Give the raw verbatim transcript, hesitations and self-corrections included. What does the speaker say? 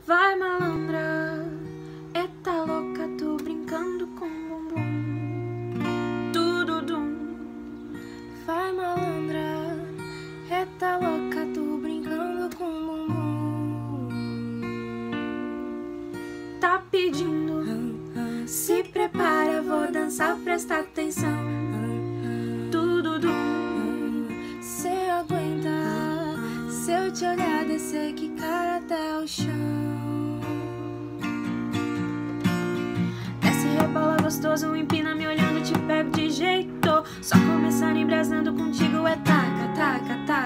Vai, malandra, eita louca, tu brincando com bumbum. Tudo dum. Vai, malandra, eita louca, tu brincando com bumbum. Tá pedindo, se prepara, vou dançar, presta atenção. Tudo dum. Cê aguenta, se eu te olhar, descer que cara até o chão. Desce, rebola gostoso, empina me olhando, te pego de jeito. Só começar embrasando contigo é taca, taca, taca.